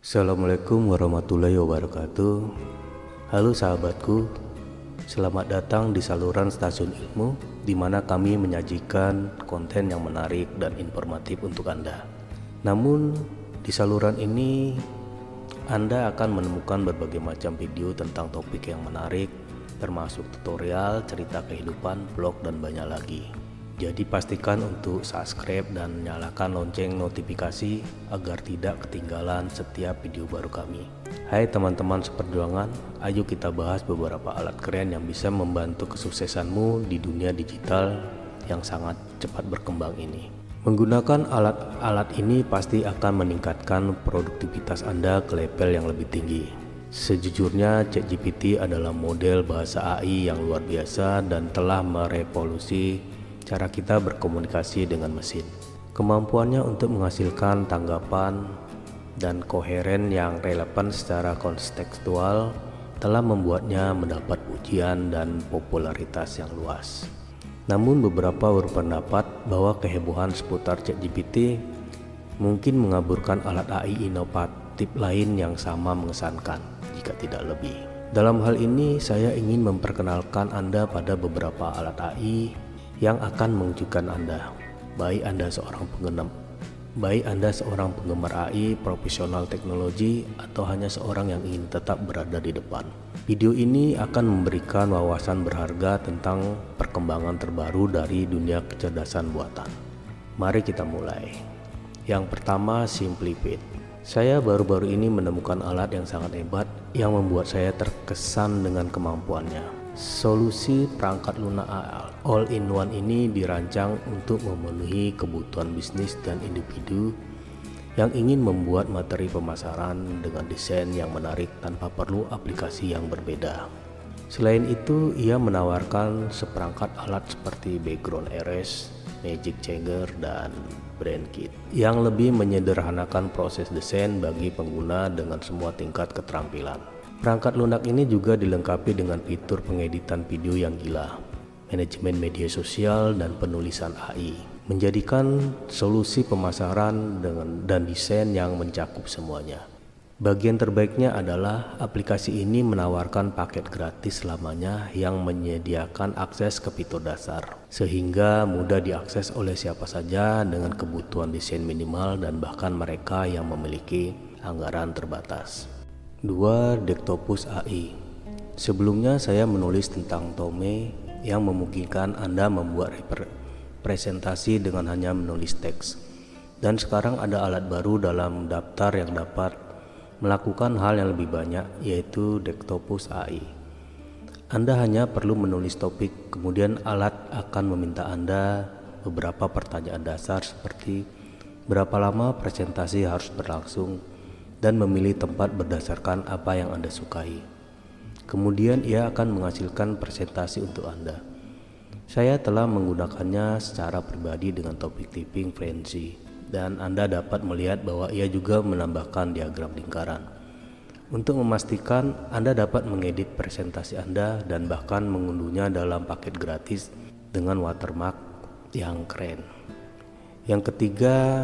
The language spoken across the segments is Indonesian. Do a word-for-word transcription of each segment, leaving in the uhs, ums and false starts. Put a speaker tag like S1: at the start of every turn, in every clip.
S1: Assalamualaikum warahmatullahi wabarakatuh. Halo sahabatku, selamat datang di saluran Stasiun Ilmu, di mana kami menyajikan konten yang menarik dan informatif untuk Anda. Namun, di saluran ini Anda akan menemukan berbagai macam video tentang topik yang menarik, termasuk tutorial, cerita kehidupan, blog, dan banyak lagi. Jadi pastikan untuk subscribe dan nyalakan lonceng notifikasi agar tidak ketinggalan setiap video baru kami. Hai teman-teman seperjuangan, ayo kita bahas beberapa alat keren yang bisa membantu kesuksesanmu di dunia digital yang sangat cepat berkembang ini. Menggunakan alat-alat ini pasti akan meningkatkan produktivitas Anda ke level yang lebih tinggi. Sejujurnya ChatGPT adalah model bahasa A I yang luar biasa dan telah merevolusi cara kita berkomunikasi dengan mesin. Kemampuannya untuk menghasilkan tanggapan dan koheren yang relevan secara kontekstual telah membuatnya mendapat pujian dan popularitas yang luas. Namun beberapa berpendapat bahwa kehebohan seputar ChatGPT mungkin mengaburkan alat A I inovatif lain yang sama mengesankan, jika tidak lebih. Dalam hal ini saya ingin memperkenalkan Anda pada beberapa alat A I yang akan mengejutkan Anda, baik Anda seorang penggemar, baik Anda seorang penggemar A I, profesional teknologi, atau hanya seorang yang ingin tetap berada di depan. Video ini akan memberikan wawasan berharga tentang perkembangan terbaru dari dunia kecerdasan buatan. Mari kita mulai. Yang pertama, SimpliFit. Saya baru-baru ini menemukan alat yang sangat hebat yang membuat saya terkesan dengan kemampuannya. Solusi perangkat lunak all-in-one ini dirancang untuk memenuhi kebutuhan bisnis dan individu yang ingin membuat materi pemasaran dengan desain yang menarik tanpa perlu aplikasi yang berbeda. Selain itu, ia menawarkan seperangkat alat seperti background erase, magic changer, dan brand kit yang lebih menyederhanakan proses desain bagi pengguna dengan semua tingkat keterampilan. Perangkat lunak ini juga dilengkapi dengan fitur pengeditan video yang gila, manajemen media sosial, dan penulisan A I, menjadikan solusi pemasaran dengan dan desain yang mencakup semuanya. Bagian terbaiknya adalah aplikasi ini menawarkan paket gratis selamanya yang menyediakan akses ke fitur dasar, sehingga mudah diakses oleh siapa saja dengan kebutuhan desain minimal dan bahkan mereka yang memiliki anggaran terbatas. Dua. Dectopus A I. Sebelumnya saya menulis tentang Tome yang memungkinkan Anda membuat presentasi dengan hanya menulis teks. Dan sekarang ada alat baru dalam daftar yang dapat melakukan hal yang lebih banyak, yaitu Dectopus A I. Anda hanya perlu menulis topik, kemudian alat akan meminta Anda beberapa pertanyaan dasar seperti berapa lama presentasi harus berlangsung, dan memilih tempat berdasarkan apa yang Anda sukai. Kemudian ia akan menghasilkan presentasi untuk Anda. Saya telah menggunakannya secara pribadi dengan topik Tipping Frenzy, dan Anda dapat melihat bahwa ia juga menambahkan diagram lingkaran. Untuk memastikan, Anda dapat mengedit presentasi Anda dan bahkan mengunduhnya dalam paket gratis dengan watermark yang keren. Yang ketiga,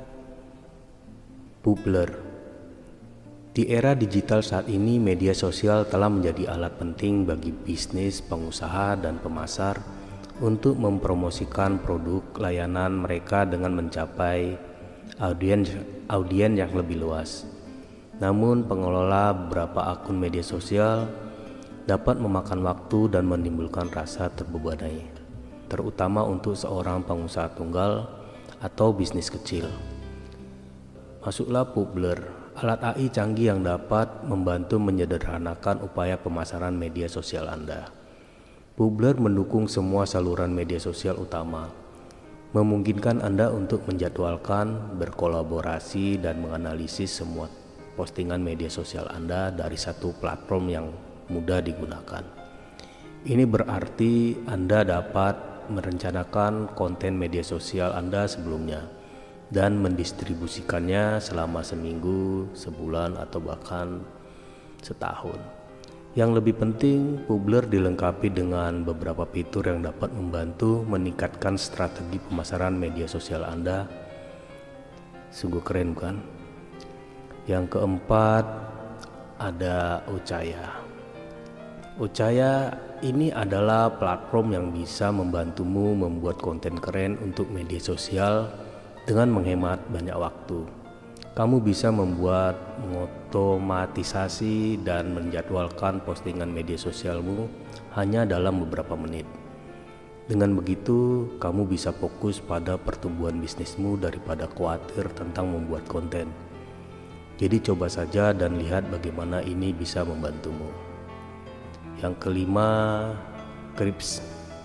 S1: Bubbler. Di era digital saat ini, media sosial telah menjadi alat penting bagi bisnis, pengusaha, dan pemasar untuk mempromosikan produk layanan mereka dengan mencapai audiens audiens yang lebih luas. Namun, pengelola beberapa akun media sosial dapat memakan waktu dan menimbulkan rasa terbebani, terutama untuk seorang pengusaha tunggal atau bisnis kecil. Masuklah Bubbler, alat A I canggih yang dapat membantu menyederhanakan upaya pemasaran media sosial Anda. Bubbler mendukung semua saluran media sosial utama, memungkinkan Anda untuk menjadwalkan, berkolaborasi, dan menganalisis semua postingan media sosial Anda dari satu platform yang mudah digunakan. Ini berarti Anda dapat merencanakan konten media sosial Anda sebelumnya dan mendistribusikannya selama seminggu, sebulan, atau bahkan setahun. Yang lebih penting, Bubbler dilengkapi dengan beberapa fitur yang dapat membantu meningkatkan strategi pemasaran media sosial Anda. Sungguh keren, bukan? Yang keempat ada Ucaya. Ucaya ini adalah platform yang bisa membantumu membuat konten keren untuk media sosial dengan menghemat banyak waktu. Kamu bisa membuat, mengotomatisasi dan menjadwalkan postingan media sosialmu hanya dalam beberapa menit. Dengan begitu, kamu bisa fokus pada pertumbuhan bisnismu daripada khawatir tentang membuat konten. Jadi coba saja dan lihat bagaimana ini bisa membantumu. Yang kelima, Krips.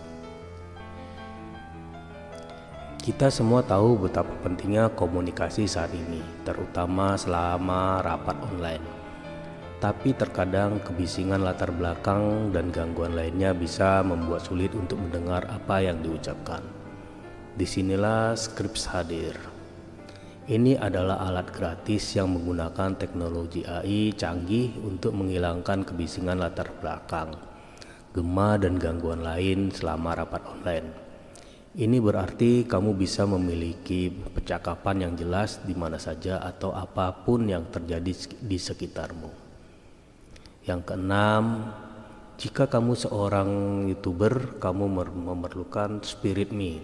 S1: Kita semua tahu betapa pentingnya komunikasi saat ini, terutama selama rapat online. Tapi terkadang kebisingan latar belakang dan gangguan lainnya bisa membuat sulit untuk mendengar apa yang diucapkan. Disinilah Scripps hadir. Ini adalah alat gratis yang menggunakan teknologi A I canggih untuk menghilangkan kebisingan latar belakang, gema dan gangguan lain selama rapat online. Ini berarti kamu bisa memiliki percakapan yang jelas di mana saja atau apapun yang terjadi di sekitarmu. Yang keenam, jika kamu seorang YouTuber, kamu memerlukan Spirit Me.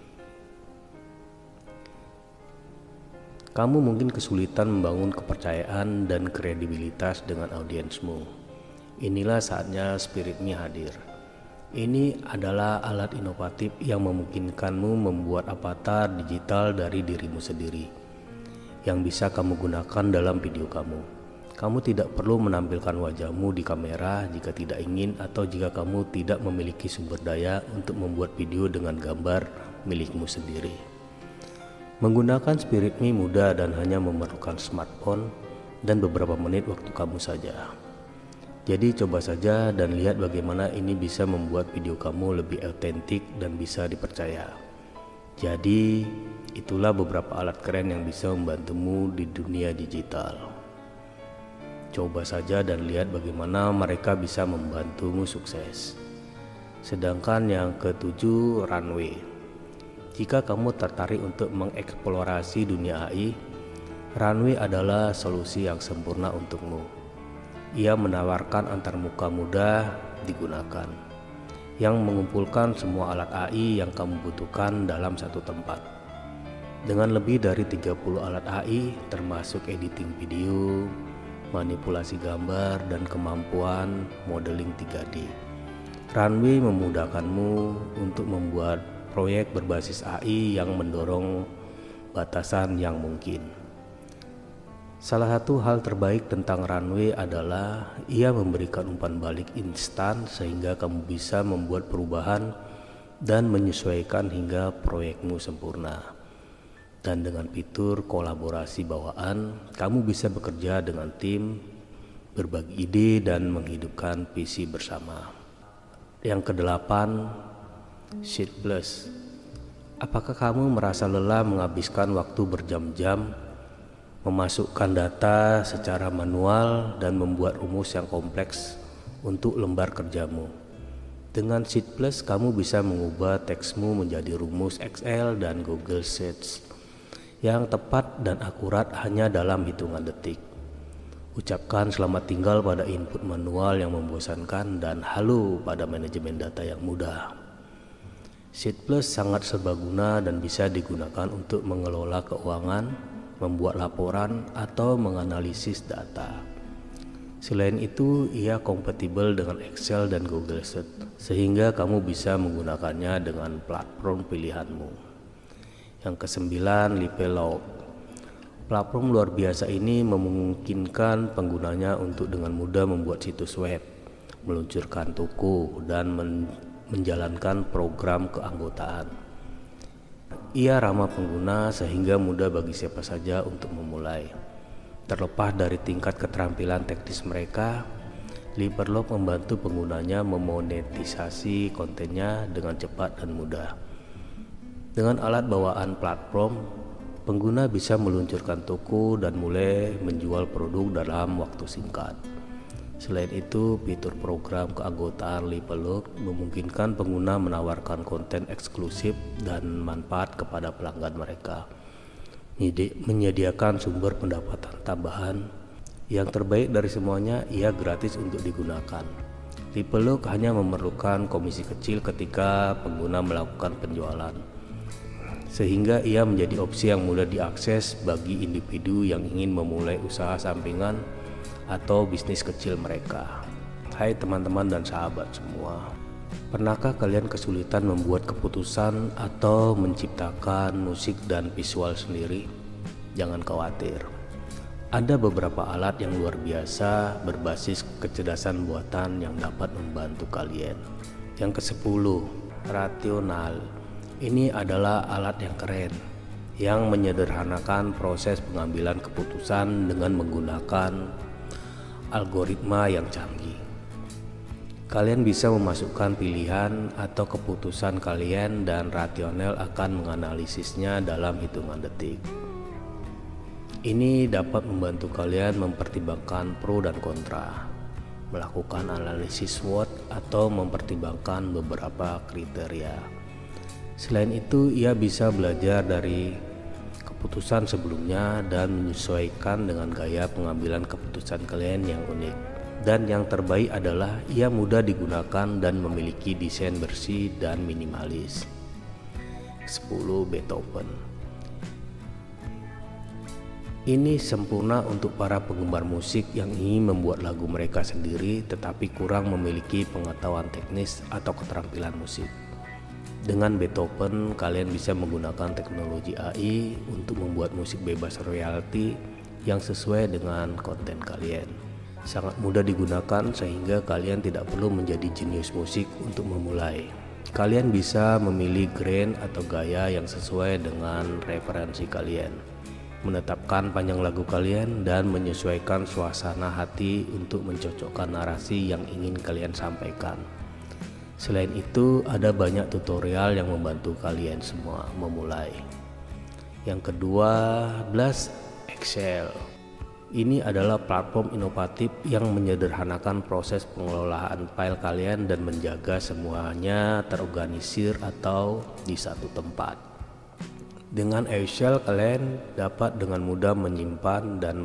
S1: Kamu mungkin kesulitan membangun kepercayaan dan kredibilitas dengan audiensmu. Inilah saatnya Spirit Me hadir. Ini adalah alat inovatif yang memungkinkanmu membuat avatar digital dari dirimu sendiri, yang bisa kamu gunakan dalam video kamu. Kamu tidak perlu menampilkan wajahmu di kamera jika tidak ingin atau jika kamu tidak memiliki sumber daya untuk membuat video dengan gambar milikmu sendiri. Menggunakan Spirit Me mudah dan hanya memerlukan smartphone dan beberapa menit waktu kamu saja. Jadi coba saja dan lihat bagaimana ini bisa membuat video kamu lebih autentik dan bisa dipercaya. Jadi itulah beberapa alat keren yang bisa membantumu di dunia digital. Coba saja dan lihat bagaimana mereka bisa membantumu sukses. Sedangkan yang ketujuh, Runway. Jika kamu tertarik untuk mengeksplorasi dunia A I, Runway adalah solusi yang sempurna untukmu. Ia menawarkan antarmuka mudah digunakan, yang mengumpulkan semua alat A I yang kamu butuhkan dalam satu tempat. Dengan lebih dari tiga puluh alat A I termasuk editing video, manipulasi gambar, dan kemampuan modeling tiga D. Runway memudahkanmu untuk membuat proyek berbasis A I yang mendorong batasan yang mungkin. Salah satu hal terbaik tentang Runway adalah ia memberikan umpan balik instan sehingga kamu bisa membuat perubahan dan menyesuaikan hingga proyekmu sempurna. Dan dengan fitur kolaborasi bawaan, kamu bisa bekerja dengan tim, berbagi ide, dan menghidupkan visi bersama. Yang kedelapan, Sheet Plus. Apakah kamu merasa lelah menghabiskan waktu berjam-jam, memasukkan data secara manual, dan membuat rumus yang kompleks untuk lembar kerjamu? Dengan Sheet Plus, kamu bisa mengubah teksmu menjadi rumus Excel dan Google Sheets yang tepat dan akurat hanya dalam hitungan detik. Ucapkan selamat tinggal pada input manual yang membosankan dan halo pada manajemen data yang mudah. Sheet Plus sangat serbaguna dan bisa digunakan untuk mengelola keuangan, membuat laporan, atau menganalisis data. Selain itu, ia kompatibel dengan Excel dan Google Sheets, sehingga kamu bisa menggunakannya dengan platform pilihanmu. Yang kesembilan, Lipelog. Platform luar biasa ini memungkinkan penggunanya untuk dengan mudah membuat situs web, meluncurkan toko, dan men menjalankan program keanggotaan. Ia ramah pengguna sehingga mudah bagi siapa saja untuk memulai. Terlepas dari tingkat keterampilan teknis mereka, Lipelog membantu penggunanya memonetisasi kontennya dengan cepat dan mudah. Dengan alat bawaan platform, pengguna bisa meluncurkan toko dan mulai menjual produk dalam waktu singkat. Selain itu, fitur program keanggotaan Lipelog memungkinkan pengguna menawarkan konten eksklusif dan manfaat kepada pelanggan mereka. menyediakan sumber pendapatan tambahan. Yang terbaik dari semuanya, ia gratis untuk digunakan. Lipelook hanya memerlukan komisi kecil ketika pengguna melakukan penjualan, sehingga ia menjadi opsi yang mudah diakses bagi individu yang ingin memulai usaha sampingan atau bisnis kecil mereka. Hai teman-teman dan sahabat semua, pernahkah kalian kesulitan membuat keputusan atau menciptakan musik dan visual sendiri? Jangan khawatir, ada beberapa alat yang luar biasa berbasis kecerdasan buatan yang dapat membantu kalian. Yang kesepuluh, Rational. Ini adalah alat yang keren yang menyederhanakan proses pengambilan keputusan dengan menggunakan algoritma yang canggih. Kalian bisa memasukkan pilihan atau keputusan kalian dan Rational akan menganalisisnya dalam hitungan detik. Ini dapat membantu kalian mempertimbangkan pro dan kontra, melakukan analisis SWOT atau mempertimbangkan beberapa kriteria. Selain itu, ia bisa belajar dari keputusan sebelumnya dan menyesuaikan dengan gaya pengambilan keputusan kalian yang unik. Dan yang terbaik adalah ia mudah digunakan dan memiliki desain bersih dan minimalis. sepuluh Beethoven. Ini sempurna untuk para penggemar musik yang ingin membuat lagu mereka sendiri tetapi kurang memiliki pengetahuan teknis atau keterampilan musik. Dengan Beethoven, kalian bisa menggunakan teknologi A I untuk membuat musik bebas royalti yang sesuai dengan konten kalian. Sangat mudah digunakan sehingga kalian tidak perlu menjadi jenius musik untuk memulai. Kalian bisa memilih grain atau gaya yang sesuai dengan referensi kalian, menetapkan panjang lagu kalian, dan menyesuaikan suasana hati untuk mencocokkan narasi yang ingin kalian sampaikan. Selain itu, ada banyak tutorial yang membantu kalian semua memulai. Yang kedua, Blast Excel. Ini adalah platform inovatif yang menyederhanakan proses pengelolaan file kalian dan menjaga semuanya terorganisir atau di satu tempat. Dengan Excel, kalian dapat dengan mudah menyimpan dan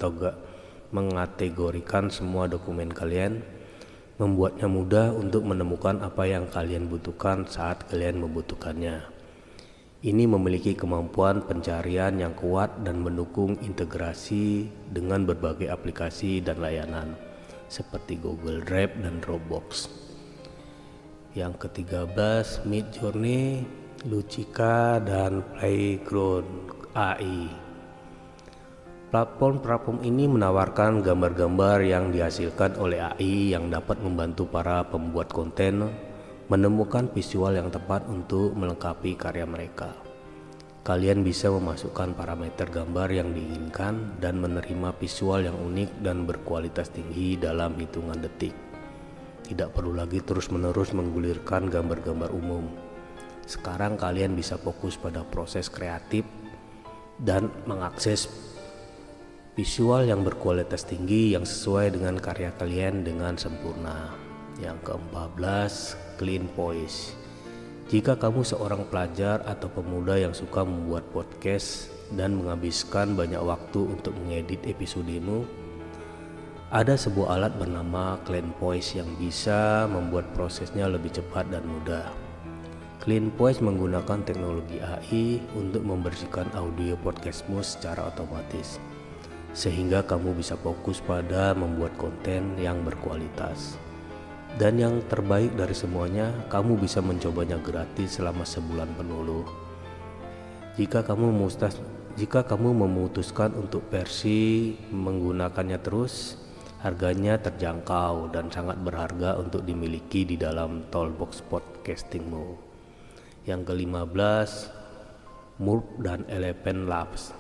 S1: mengategorikan semua dokumen kalian, membuatnya mudah untuk menemukan apa yang kalian butuhkan saat kalian membutuhkannya. Ini memiliki kemampuan pencarian yang kuat dan mendukung integrasi dengan berbagai aplikasi dan layanan seperti Google Drive dan Dropbox. Yang ketiga belas, Midjourney, Lucica, dan Playground A I. Platform-platform ini menawarkan gambar-gambar yang dihasilkan oleh A I yang dapat membantu para pembuat konten menemukan visual yang tepat untuk melengkapi karya mereka. Kalian bisa memasukkan parameter gambar yang diinginkan dan menerima visual yang unik dan berkualitas tinggi dalam hitungan detik. Tidak perlu lagi terus-menerus menggulirkan gambar-gambar umum. Sekarang kalian bisa fokus pada proses kreatif dan mengakses visual yang berkualitas tinggi yang sesuai dengan karya kalian dengan sempurna. Yang keempat belas, Clean Voice. Jika kamu seorang pelajar atau pemuda yang suka membuat podcast dan menghabiskan banyak waktu untuk mengedit episodemu, ada sebuah alat bernama Clean Voice yang bisa membuat prosesnya lebih cepat dan mudah. Clean Voice menggunakan teknologi A I untuk membersihkan audio podcastmu secara otomatis, sehingga kamu bisa fokus pada membuat konten yang berkualitas. Dan yang terbaik dari semuanya, kamu bisa mencobanya gratis selama sebulan penuh. Jika kamu mustas, jika kamu memutuskan untuk versi menggunakannya terus, harganya terjangkau dan sangat berharga untuk dimiliki di dalam toolbox podcastingmu. Yang kelima belas, Murph dan Elephant Labs.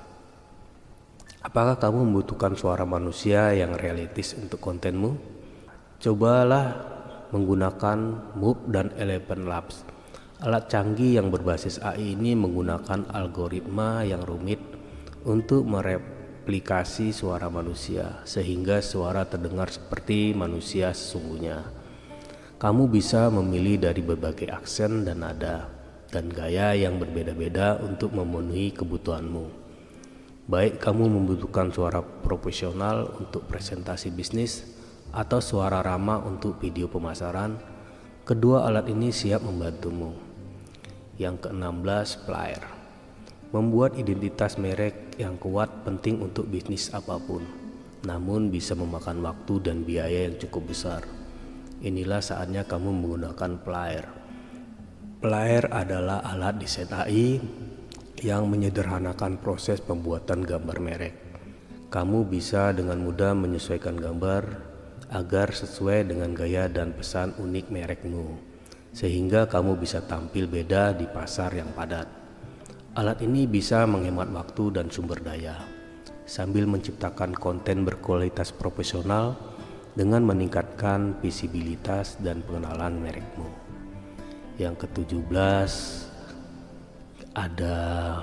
S1: Apakah kamu membutuhkan suara manusia yang realistis untuk kontenmu? Cobalah menggunakan Murph dan Elephant Labs. Alat canggih yang berbasis A I ini menggunakan algoritma yang rumit untuk mereplikasi suara manusia sehingga suara terdengar seperti manusia sesungguhnya. Kamu bisa memilih dari berbagai aksen dan nada dan gaya yang berbeda-beda untuk memenuhi kebutuhanmu. Baik kamu membutuhkan suara profesional untuk presentasi bisnis atau suara ramah untuk video pemasaran, kedua alat ini siap membantumu. Yang keenam belas, Flyer. Membuat identitas merek yang kuat penting untuk bisnis apapun, namun bisa memakan waktu dan biaya yang cukup besar. Inilah saatnya kamu menggunakan Flyer. Flyer adalah alat desain A I yang menyederhanakan proses pembuatan gambar merek. Kamu bisa dengan mudah menyesuaikan gambar agar sesuai dengan gaya dan pesan unik merekmu, sehingga kamu bisa tampil beda di pasar yang padat. Alat ini bisa menghemat waktu dan sumber daya, sambil menciptakan konten berkualitas profesional dengan meningkatkan visibilitas dan pengenalan merekmu. Yang ketujuh belas, ada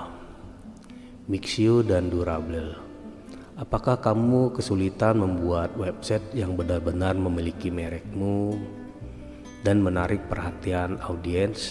S1: Mixio dan Durable. Apakah kamu kesulitan membuat website yang benar-benar memiliki merekmu dan menarik perhatian audiens?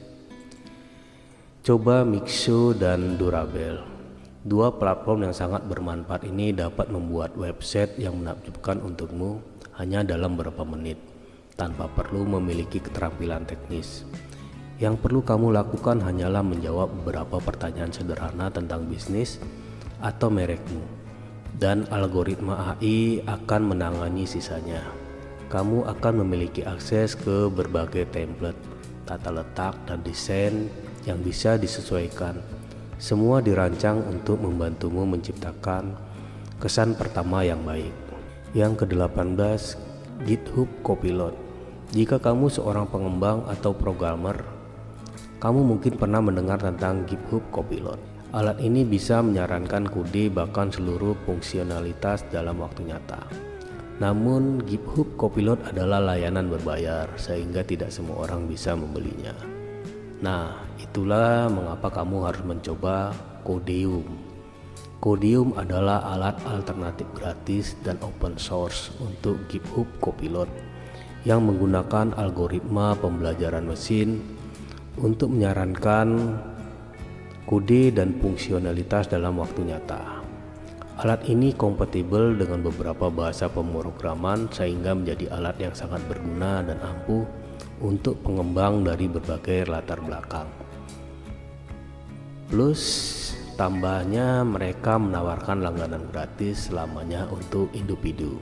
S1: Coba Mixio dan Durable. Dua platform yang sangat bermanfaat ini dapat membuat website yang menakjubkan untukmu hanya dalam beberapa menit, tanpa perlu memiliki keterampilan teknis. Yang perlu kamu lakukan hanyalah menjawab beberapa pertanyaan sederhana tentang bisnis atau merekmu, dan algoritma A I akan menangani sisanya. Kamu akan memiliki akses ke berbagai template, tata letak, dan desain yang bisa disesuaikan. Semua dirancang untuk membantumu menciptakan kesan pertama yang baik. Yang kedelapan belas, GitHub Copilot. Jika kamu seorang pengembang atau programmer, kamu mungkin pernah mendengar tentang GitHub Copilot. Alat ini bisa menyarankan kode bahkan seluruh fungsionalitas dalam waktu nyata. Namun GitHub Copilot adalah layanan berbayar, sehingga tidak semua orang bisa membelinya. Nah, itulah mengapa kamu harus mencoba Codeium. Codeium adalah alat alternatif gratis dan open source untuk GitHub Copilot yang menggunakan algoritma pembelajaran mesin untuk menyarankan kode dan fungsionalitas dalam waktu nyata. Alat ini kompatibel dengan beberapa bahasa pemrograman sehingga menjadi alat yang sangat berguna dan ampuh untuk pengembang dari berbagai latar belakang. Plus tambahnya mereka menawarkan langganan gratis selamanya untuk individu.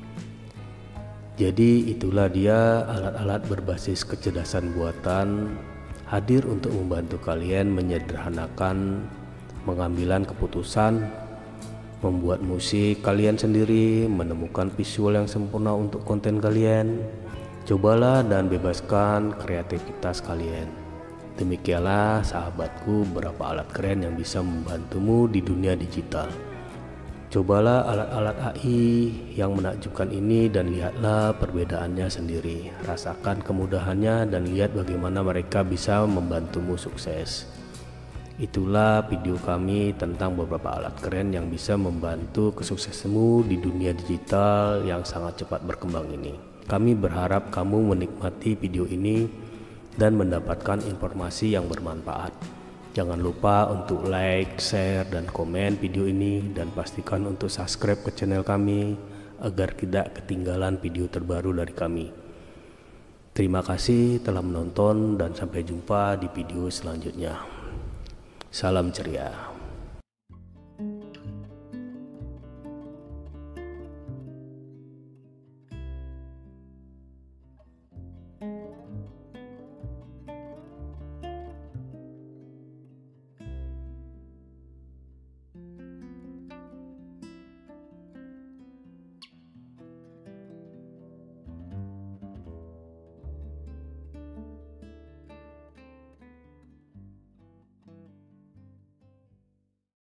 S1: Jadi itulah dia alat-alat berbasis kecerdasan buatan hadir untuk membantu kalian menyederhanakan pengambilan keputusan, membuat musik kalian sendiri, menemukan visual yang sempurna untuk konten kalian. Cobalah dan bebaskan kreativitas kalian. Demikianlah sahabatku beberapa alat keren yang bisa membantumu di dunia digital. Cobalah alat-alat A I yang menakjubkan ini dan lihatlah perbedaannya sendiri. Rasakan kemudahannya dan lihat bagaimana mereka bisa membantumu sukses. Itulah video kami tentang beberapa alat keren yang bisa membantu kesuksesanmu di dunia digital yang sangat cepat berkembang ini. Kami berharap kamu menikmati video ini dan mendapatkan informasi yang bermanfaat. Jangan lupa untuk like, share, dan komen video ini, dan pastikan untuk subscribe ke channel kami agar tidak ketinggalan video terbaru dari kami. Terima kasih telah menonton dan sampai jumpa di video selanjutnya. Salam ceria.